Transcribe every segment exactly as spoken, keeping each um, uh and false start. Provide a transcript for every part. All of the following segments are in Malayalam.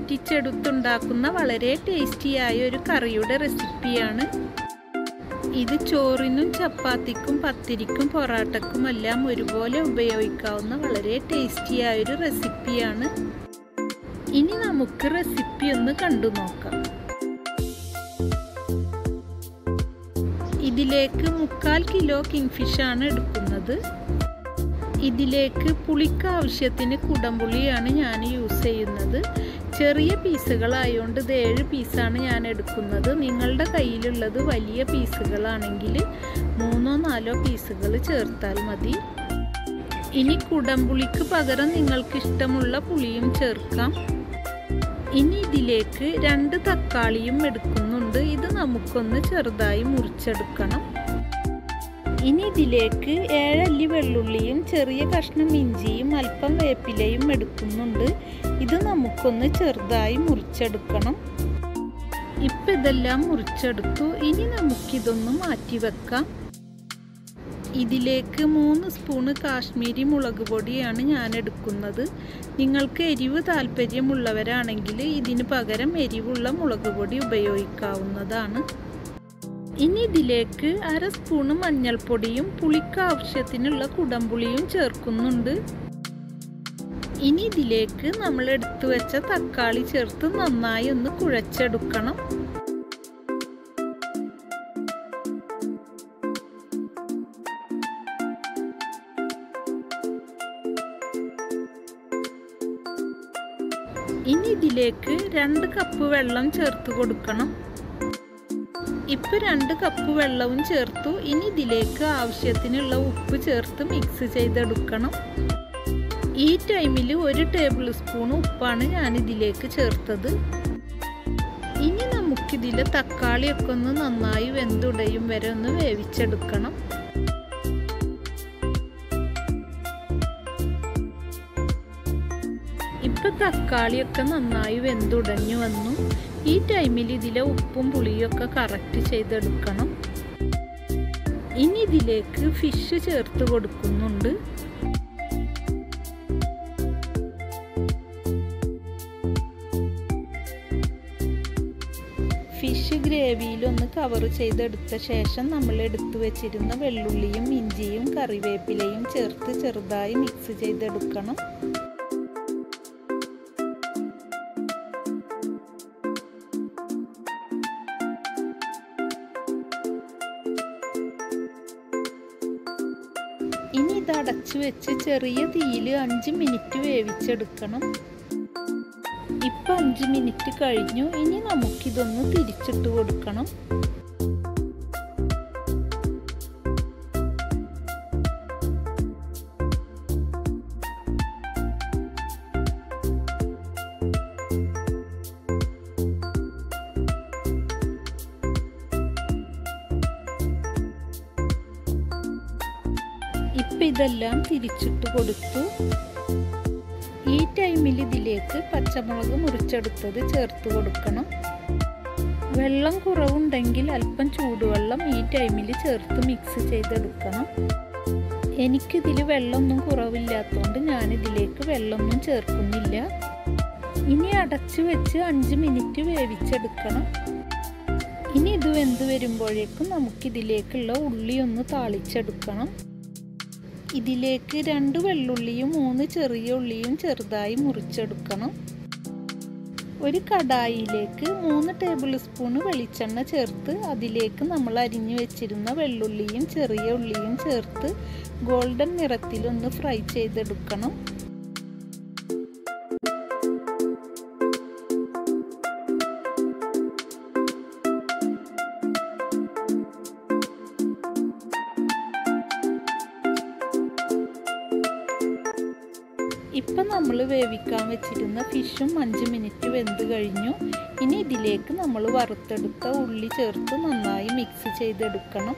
വറ്റിച്ചെടുത്തുണ്ടാക്കുന്ന വളരെ ടേസ്റ്റിയായ ഒരു കറിയുടെ റെസിപ്പിയാണ്. ഇത് ചോറിനും ചപ്പാത്തിക്കും പത്തിരിക്കും പൊറാട്ടക്കുമെല്ലാം ഒരുപോലെ ഉപയോഗിക്കാവുന്ന വളരെ ടേസ്റ്റിയായൊരു റെസിപ്പിയാണ്. ഇനി നമുക്ക് റെസിപ്പി ഒന്ന് കണ്ടു നോക്കാം. ഇതിലേക്ക് മുക്കാൽ കിലോ കിങ്ഫിഷാണ് എടുക്കുന്നത്. ഇതിലേക്ക് പുളിക്ക് ആവശ്യത്തിന് കുടംപുളിയാണ് ഞാൻ യൂസ് ചെയ്യുന്നത്. ചെറിയ പീസുകളായതുകൊണ്ട് ഇത് ഏഴ് പീസാണ് ഞാൻ എടുക്കുന്നത്. നിങ്ങളുടെ കയ്യിലുള്ളത് വലിയ പീസുകളാണെങ്കിൽ മൂന്നോ നാലോ പീസുകൾ ചേർത്താൽ മതി. ഇനി കുടംപുളിക്ക് പകരം നിങ്ങൾക്ക് ഇഷ്ടമുള്ള പുളിയും ചേർക്കാം. ഇനി ഇതിലേക്ക് രണ്ട് തക്കാളിയും എടുക്കുന്നുണ്ട്. ഇത് നമുക്കൊന്ന് ചെറുതായി മുറിച്ചെടുക്കണം. ഇനി ഇതിലേക്ക് ഏഴല്ലി വെള്ളുള്ളിയും ചെറിയ കഷ്ണം ഇഞ്ചിയും അല്പം വേപ്പിലയും എടുക്കുന്നുണ്ട്. ഇത് നമുക്കൊന്ന് ചെറുതായി മുറിച്ചെടുക്കണം. ഇപ്പം ഇതെല്ലാം മുറിച്ചെടുത്തു. ഇനി നമുക്കിതൊന്ന് മാറ്റി വെക്കാം. ഇതിലേക്ക് മൂന്ന് സ്പൂണ് കാശ്മീരി മുളക് പൊടിയാണ് ഞാൻ എടുക്കുന്നത്. നിങ്ങൾക്ക് എരിവ് താല്പര്യമുള്ളവരാണെങ്കിൽ ഇതിന് പകരം എരിവുള്ള മുളക് പൊടി ഉപയോഗിക്കാവുന്നതാണ്. ഇനി ഇതിലേക്ക് അര സ്പൂണ് മഞ്ഞൾപ്പൊടിയും പുളിക്ക് ആവശ്യത്തിനുള്ള കുടംപുളിയും ചേർക്കുന്നുണ്ട്. ഇനി ഇതിലേക്ക് നമ്മൾ എടുത്തു വെച്ച തക്കാളി ചേർത്ത് നന്നായി ഒന്ന് കുഴച്ചെടുക്കണം. ഇനി ഇതിലേക്ക് രണ്ട് കപ്പ് വെള്ളം ചേർത്ത് കൊടുക്കണം. ഇപ്പം രണ്ട് കപ്പ് വെള്ളവും ചേർത്തു. ഇനി ഇതിലേക്ക് ആവശ്യത്തിനുള്ള ഉപ്പ് ചേർത്ത് മിക്സ് ചെയ്തെടുക്കണം. ഈ ടൈമിൽ ഒരു ടേബിൾ സ്പൂൺ ഉപ്പാണ് ഞാൻ ഇതിലേക്ക് ചേർത്തത്. ഇനി നമുക്കിതിലെ തക്കാളിയൊക്കെ ഒന്ന് നന്നായി വെന്തുടയും വരെ ഒന്ന് വേവിച്ചെടുക്കണം. ഇപ്പം തക്കാളിയൊക്കെ നന്നായി വെന്തുടഞ്ഞു വന്നു. ഈ ടൈമിൽ ഇതിലെ ഉപ്പും പുളിയൊക്കെ കറക്റ്റ് ചെയ്തെടുക്കണം. ഇനി ഇതിലേക്ക് ഫിഷ് ചേർത്ത് കൊടുക്കുന്നുണ്ട്. ഫിഷ് ഗ്രേവിയിലൊന്ന് കവർ ചെയ്തെടുത്ത ശേഷം നമ്മൾ എടുത്തു വെച്ചിരുന്ന വെള്ളുള്ളിയും ഇഞ്ചിയും കറിവേപ്പിലയും ചേർത്ത് ചെറുതായി മിക്സ് ചെയ്തെടുക്കണം. ഇനി ഇത് അടച്ചു വെച്ച് ചെറിയ തീയിൽ അഞ്ച് മിനിറ്റ് വേവിച്ചെടുക്കണം. ഇപ്പം അഞ്ച് മിനിറ്റ് കഴിഞ്ഞു. ഇനി നമുക്കിതൊന്ന് തിരിച്ചിട്ട് കൊടുക്കണം. ഇപ്പം ഇതെല്ലാം തിരിച്ചിട്ട് കൊടുത്തു. ഈ ടൈമിൽ ഇതിലേക്ക് പച്ചമുളക് മുറിച്ചെടുത്തത് ചേർത്ത് കൊടുക്കണം. വെള്ളം കുറവുണ്ടെങ്കിൽ അല്പം ചൂടുവെള്ളം ഈ ടൈമിൽ ചേർത്ത് മിക്സ് ചെയ്തെടുക്കണം. എനിക്കിതിൽ വെള്ളമൊന്നും കുറവില്ലാത്തതുകൊണ്ട് ഞാനിതിലേക്ക് വെള്ളമൊന്നും ചേർക്കുന്നില്ല. ഇനി അടച്ചു വെച്ച് അഞ്ച് മിനിറ്റ് വേവിച്ചെടുക്കണം. ഇനി ഇത് വെന്ത് വരുമ്പോഴേക്കും നമുക്കിതിലേക്കുള്ള ഉള്ളി ഒന്ന് താളിച്ചെടുക്കണം. ഇതിലേക്ക് രണ്ട് വെള്ളുള്ളിയും മൂന്ന് ചെറിയ ഉള്ളിയും ചെറുതായി മുറിച്ചെടുക്കണം. ഒരു കടായിലേക്ക് മൂന്ന് ടേബിൾ സ്പൂൺ വെളിച്ചെണ്ണ ചേർത്ത് അതിലേക്ക് നമ്മൾ അരിഞ്ഞു വെച്ചിരുന്ന വെള്ളുള്ളിയും ചെറിയ ഉള്ളിയും ചേർത്ത് ഗോൾഡൻ നിറത്തിലൊന്ന് ഫ്രൈ ചെയ്തെടുക്കണം. ഇപ്പം നമ്മൾ വേവിക്കാൻ വെച്ചിരുന്ന ഫിഷും അഞ്ച് മിനിറ്റ് വെന്ത് കഴിഞ്ഞു. ഇനി ഇതിലേക്ക് നമ്മൾ വറുത്തെടുത്ത ഉള്ളി ചേർത്ത് നന്നായി മിക്സ് ചെയ്തെടുക്കണം.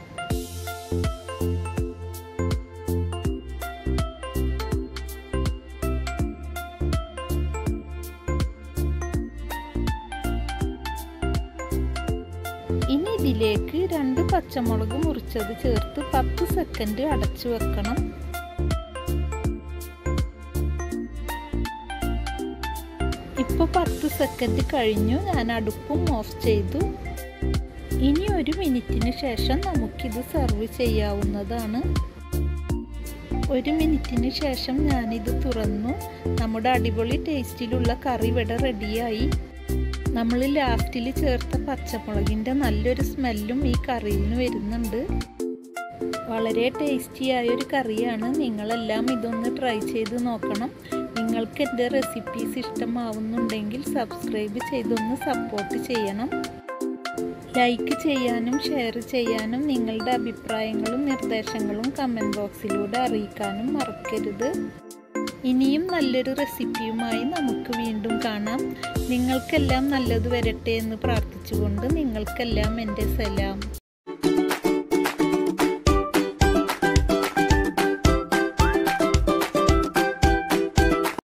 ഇനി ഇതിലേക്ക് രണ്ട് പച്ചമുളക് മുറിച്ചത് ചേർത്ത് പത്ത് സെക്കൻഡ് അടച്ചു വെക്കണം. ഇപ്പോൾ പത്ത് സെക്കൻഡ് കഴിഞ്ഞു. ഞാൻ അടുപ്പും ഓഫ് ചെയ്തു. ഇനി ഒരു മിനിറ്റിന് ശേഷം നമുക്കിത് സെർവ് ചെയ്യാവുന്നതാണ്. ഒരു മിനിറ്റിന് ശേഷം ഞാനിത് തുറന്നു. നമ്മുടെ അടിപൊളി ടേസ്റ്റിലുള്ള കറി ഇവിടെ റെഡിയായി. നമ്മൾ ലാസ്റ്റിൽ ചേർത്ത പച്ചമുളകിൻ്റെ നല്ലൊരു സ്മെല്ലും ഈ കറിയിൽ നിന്ന് വരുന്നുണ്ട്. വളരെ ടേസ്റ്റിയായൊരു കറിയാണ്. നിങ്ങളെല്ലാം ഇതൊന്ന് ട്രൈ ചെയ്ത് നോക്കണം. നിങ്ങൾക്ക് എൻ്റെ റെസിപ്പീസ് ഇഷ്ടമാവുന്നുണ്ടെങ്കിൽ സബ്സ്ക്രൈബ് ചെയ്തൊന്ന് സപ്പോർട്ട് ചെയ്യണം. ലൈക്ക് ചെയ്യാനും ഷെയർ ചെയ്യാനും നിങ്ങളുടെ അഭിപ്രായങ്ങളും നിർദ്ദേശങ്ങളും കമൻറ്റ് ബോക്സിലൂടെ അറിയിക്കാനും മറക്കരുത്. ഇനിയും നല്ലൊരു റെസിപ്പിയുമായി നമുക്ക് വീണ്ടും കാണാം. നിങ്ങൾക്കെല്ലാം നല്ലത് വരട്ടെ എന്ന് പ്രാർത്ഥിച്ചുകൊണ്ട് നിങ്ങൾക്കെല്ലാം എൻ്റെ സലാം.